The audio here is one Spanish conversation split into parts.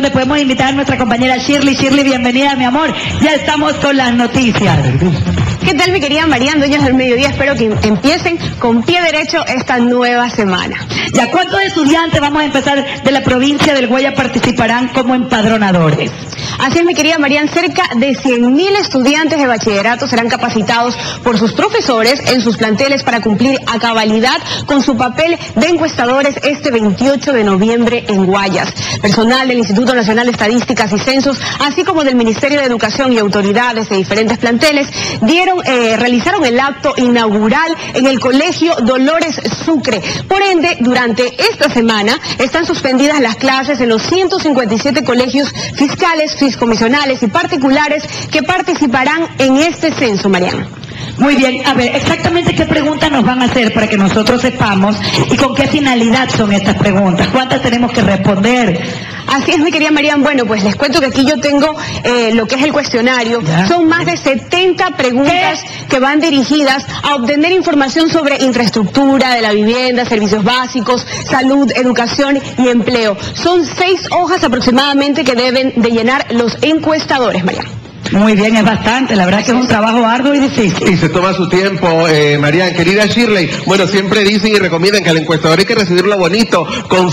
tarde podemos invitar a nuestra compañera Shirley. Shirley, bienvenida, mi amor. Ya estamos con las noticias. ¿Qué tal, mi querida Marian, dueños del mediodía? Espero que empiecen con pie derecho esta nueva semana. ¿Ya cuántos estudiantes, vamos a empezar, de la provincia del Guaya participarán como empadronadores? Así es, mi querida Marian, cerca de 100.000 estudiantes de bachillerato serán capacitados por sus profesores en sus planteles para cumplir a cabalidad con su papel de encuestadores este 28 de noviembre en Guayas. Personal del Instituto Nacional de Estadísticas y Censos, así como del Ministerio de Educación y autoridades de diferentes planteles, realizaron el acto inaugural en el Colegio Dolores Sucre. Por ende, durante esta semana están suspendidas las clases en los 157 colegios fiscales, fiscomisionales y particulares que participarán en este censo, Mariana. Muy bien, a ver, exactamente qué preguntas nos van a hacer para que nosotros sepamos y con qué finalidad son estas preguntas, cuántas tenemos que responder. Así es, mi querida Marian. Bueno, pues les cuento que aquí yo tengo lo que es el cuestionario. ¿Ya? Son más de 70 preguntas que van dirigidas a obtener información sobre infraestructura de la vivienda, servicios básicos, salud, educación y empleo. Son 6 hojas aproximadamente que deben de llenar los encuestadores, Marian. Muy bien, es bastante, la verdad que es un trabajo arduo y difícil. Y se toma su tiempo, Marian. Querida Shirley, bueno, siempre dicen y recomiendan que al encuestador hay que recibirlo bonito, con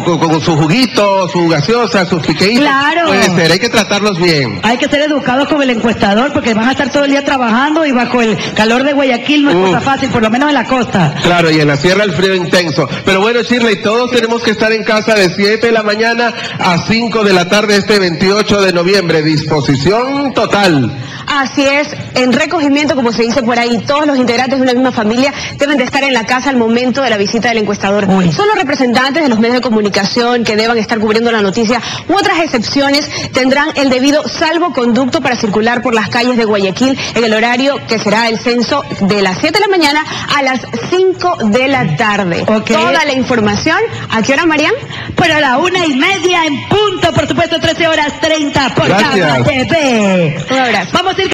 su juguito, su gaseosa, sus piqueitos. Claro. Puede ser, hay que tratarlos bien. Hay que ser educados con el encuestador porque van a estar todo el día trabajando y bajo el calor de Guayaquil no es cosa fácil, por lo menos en la costa. Claro, y en la sierra el frío intenso. Pero bueno, Shirley, todos tenemos que estar en casa de 7 de la mañana a 5 de la tarde este 28 de noviembre. Disposición total. Así es, en recogimiento, como se dice por ahí, todos los integrantes de una misma familia deben de estar en la casa al momento de la visita del encuestador. Son los representantes de los medios de comunicación que deban estar cubriendo la noticia u otras excepciones tendrán el debido salvoconducto para circular por las calles de Guayaquil en el horario que será el censo de las 7 de la mañana a las 5 de la tarde. Toda la información, ¿a qué hora, Marian? Pero a la 1:30 en punto, por supuesto, 13:30 por Cama TV. Un abrazo. Vamos a ir